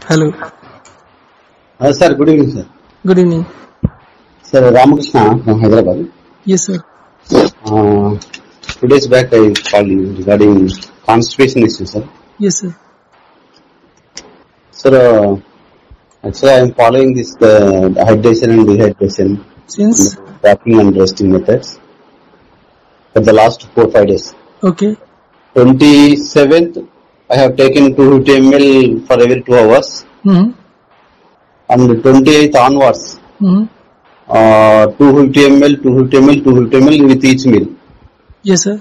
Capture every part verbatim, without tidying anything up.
Hello. Uh, sir, good evening, sir. Good evening. Sir, Ramakrishna from Hyderabad. Yes, sir. Uh, two days back I called you regarding constipation issue, sir. Yes, sir. Sir, uh, actually I am following this uh, hydration and dehydration Since? walking and resting methods for the last four five days. Okay. twenty-seventh I have taken two hundred fifty milliliters for every two hours. Mm-hmm. And twenty-eighth onwards, Mm-hmm. uh, two hundred fifty milliliters, two hundred fifty milliliters, two hundred fifty milliliters with each meal. Yes, sir.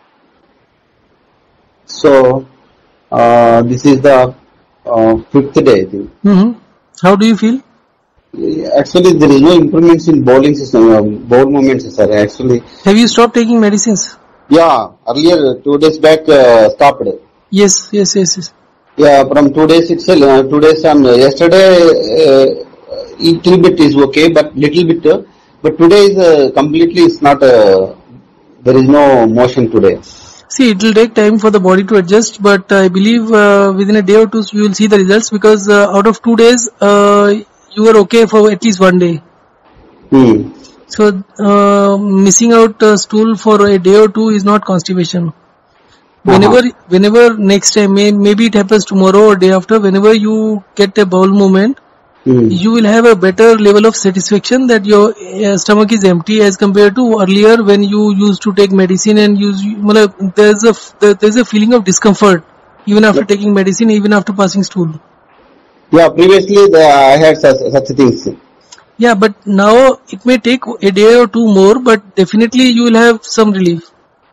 So, uh, this is the uh, fifth day, I think. Mm-hmm. How do you feel? Actually, there is no improvements in bowling system, uh, bowl movements, sir. Actually, Have you stopped taking medicines? yeah, earlier, two days back, uh, stopped. Yes, yes, yes, yes. Yeah, from two days itself, uh, two days and uh, yesterday, uh, little bit is okay, but little bit, uh, but today is uh, completely, it's not, uh, there is no motion today. See, it will take time for the body to adjust, but I believe uh, within a day or two you will see the results, because uh, out of two days, uh, you were okay for at least one day. Hmm. So, uh, missing out uh, stool for a day or two is not constipation. Whenever, Uh-huh. whenever next time, may, maybe it happens tomorrow or day after, whenever you get a bowel movement, Hmm. you will have a better level of satisfaction that your uh, stomach is empty as compared to earlier when you used to take medicine and use, matlab, there's a there- there's a feeling of discomfort even after taking medicine, even after passing stool. Yeah, previously the, I had such, such things. Yeah, but now it may take a day or two more, but definitely you will have some relief.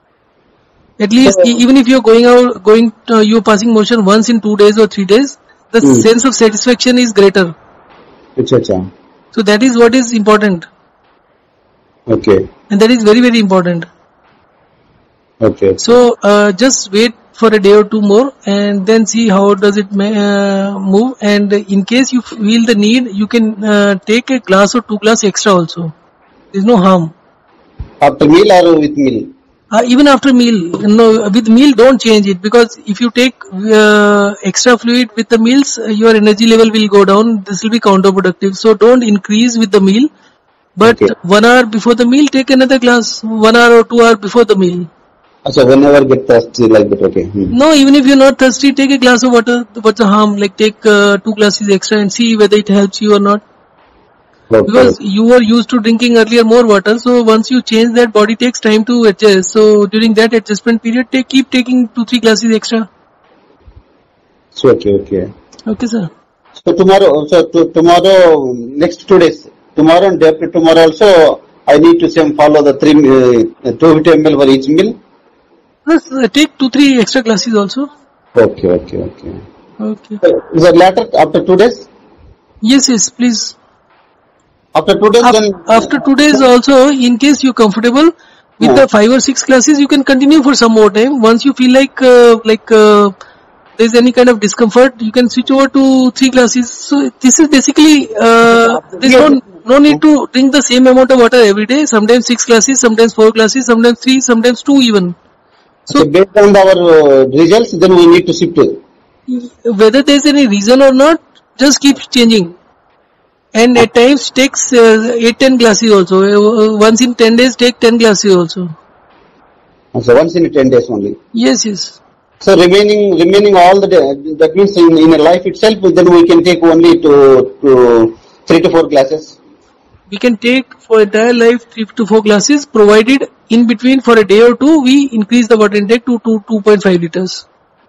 At least So, e- even if you're going out, going, to, you're passing motion once in two days or three days, the hmm. sense of satisfaction is greater. Acha, acha. So that is what is important, Okay. and that is very very important. Okay. So uh, just wait for a day or two more, and then see how does it ma- uh, move. And in case you feel the need, you can uh, take a glass or two glass extra also. There is no harm. After meal or with meal? Uh, even after meal, no, with meal don't change it, because if you take uh, extra fluid with the meals, uh, your energy level will go down. This will be counterproductive. So don't increase with the meal, but Okay. one hour before the meal, take another glass. One hour or two hour before the meal. So whenever get thirsty like that, okay. Hmm. No, even if you're not thirsty, take a glass of water. What's the harm? Like take uh, two glasses extra and see whether it helps you or not. Okay. Because you were used to drinking earlier more water, so once you change that, body takes time to adjust. So during that adjustment period, take keep taking two three glasses extra. So okay, okay. Okay, sir. So tomorrow, so to, tomorrow, next two days, tomorrow and day after tomorrow also, I need to same follow the three, uh, two hundred fifty milliliters for each meal. Plus, uh, take two three extra glasses also. Okay, okay, okay. Okay. So, is that later after two days? Yes, yes, please. After two days, Af- then After two days also, in case you're comfortable with uh, the five or six classes, you can continue for some more time. Once you feel like uh, like uh, there's any kind of discomfort, you can switch over to three classes. So this is basically uh, there's yes. no no need to drink the same amount of water every day. Sometimes six classes, sometimes four classes, sometimes three, sometimes two even. So So based on our uh, results, then we need to shift. whether there's any reason or not, just keep changing. And at times takes uh, eight ten glasses also. Uh, once in ten days, take ten glasses also. So once in ten days only. Yes, yes. So remaining, remaining all the day, that means in, in a life itself, then we can take only to, to three to four glasses. We can take for entire life three to four glasses, provided in between for a day or two we increase the water intake to two point five liters.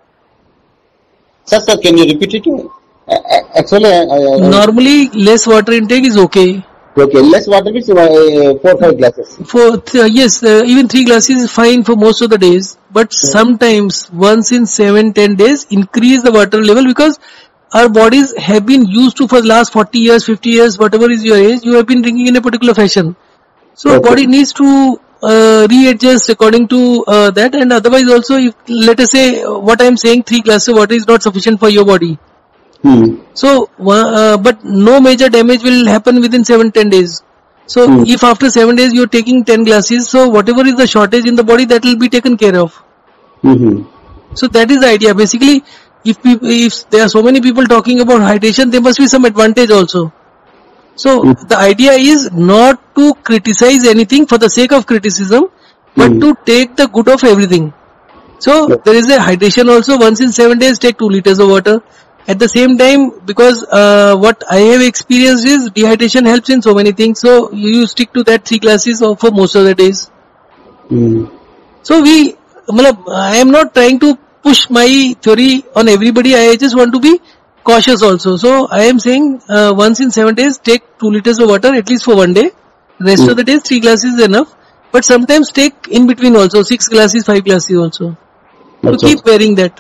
Sir, sir, can you repeat it? Uh, actually, I, I, Normally, less water intake is okay. okay, less water means uh, four five glasses. For th- yes, uh, even three glasses is fine for most of the days. But sometimes once in seven ten days, increase the water level, because our bodies have been used to for the last forty years, fifty years, whatever is your age, you have been drinking in a particular fashion. So Okay. body needs to uh, readjust according to uh, that, and otherwise also, if let us say uh, what I am saying, three glasses of water is not sufficient for your body. Hmm. So, uh, but no major damage will happen within seven ten days. So Hmm. if after seven days you are taking ten glasses, so whatever is the shortage in the body, that will be taken care of. Mm-hmm. So that is the idea. Basically, if people, if there are so many people talking about hydration, there must be some advantage also. So mm. the idea is not to criticize anything for the sake of criticism, but mm. to take the good of everything. So yeah. there is a hydration also. Once in seven days, take two liters of water. At the same time, because uh, what I have experienced is dehydration helps in so many things. So you stick to that three glasses for most of the days. Mm. So we, I am not trying to push my theory on everybody. I just want to be cautious also. So I am saying uh, once in seven days, take two liters of water at least for one day. Rest mm. of the days, three glasses is enough. But sometimes take in between also, six glasses, five glasses also. That's to keep okay. varying that.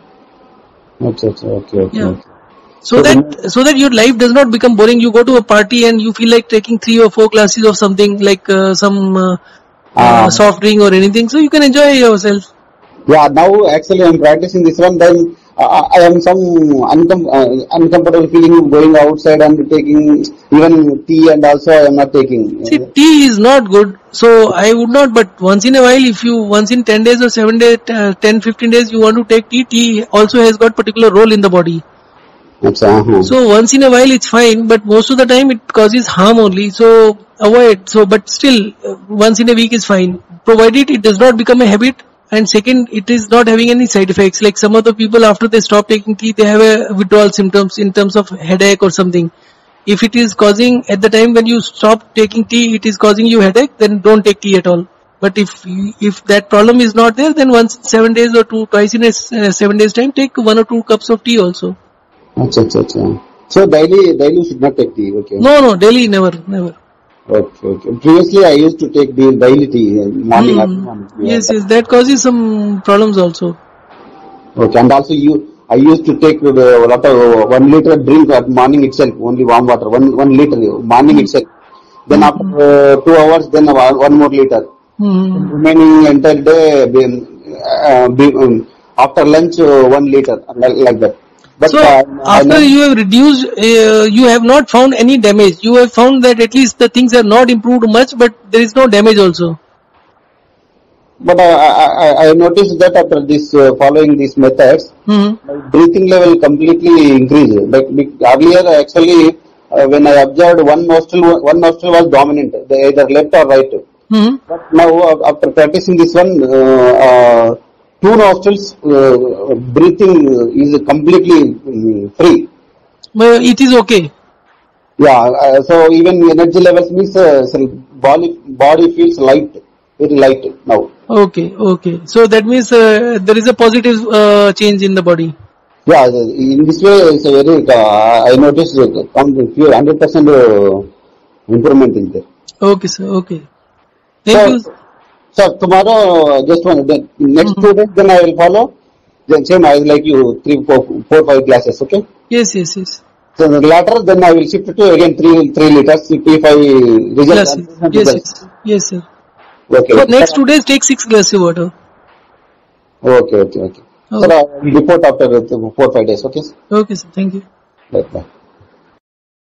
Okay, okay, okay. Yeah. okay. So, so that so that your life does not become boring. You go to a party and you feel like taking three or four glasses of something like uh, some uh, uh, uh, soft drink or anything. So you can enjoy yourself. Yeah. Now actually I'm practicing this one. Then uh, I am some uncom- uh, uncomfortable feeling going outside and taking even tea, and also I am not taking. See, tea is not good. So I would not, but once in a while, if you once in ten days or seven days, uh, ten, fifteen days, you want to take tea, tea also has got particular role in the body. Uh-huh. So once in a while it's fine, but most of the time it causes harm only. So avoid. So, but still, uh, once in a week is fine, provided it does not become a habit. And second, it is not having any side effects. Like some of the people, after they stop taking tea, they have a withdrawal symptoms in terms of headache or something. If it is causing, at the time when you stop taking tea, it is causing you headache, then don't take tea at all. But if if that problem is not there, then once seven days or two, twice in a uh, seven days time, take one or two cups of tea also. Achha, achha, achha. So daily, daily should not take tea. Okay. No, no, daily never, never. Okay, okay. Previously, I used to take daily tea morning mm. afternoon. Yeah. Yes, yes, that causes some problems also. Okay, and also you. I used to take uh, lot of uh, one liter drink at morning itself, only warm water, one one liter morning mm. itself. Then mm-hmm. after uh, two hours, then one more liter. Mm. Remaining entire day, uh, be, um, after lunch, uh, one liter, like, like that. But, so uh, after you have reduced, uh, you have not found any damage. You have found that at least the things have not improved much, but there is no damage also. But I, I, I noticed that after this uh, following these methods, mm-hmm. my breathing level completely increased. Like earlier, actually, uh, when I observed one nostril, one nostril was dominant, either left or right. Mm-hmm. But now, after practicing this one, uh, uh, two nostrils uh, breathing is completely um, free. But it is okay. Yeah. Uh, so even energy levels means uh, body body feels light, very light now. Okay, okay. So that means uh, there is a positive uh, change in the body. Yeah, in this way, it's a very, uh, I noticed uh, one hundred percent uh, improvement in there. Okay, sir, okay. Thank so, you. So tomorrow, just one, then next mm-hmm. two days, then I will follow. Then same, I will like you, three, four, four, five glasses, okay? Yes, yes, yes. So the latter, then I will shift to again three, three liters, P five results. Yes, yes, yes, yes, sir. Okay. For next two days, take six glasses of water. Okay, okay, okay. okay. So I will report after four, five days, okay? Okay, sir. Thank you. Bye, bye.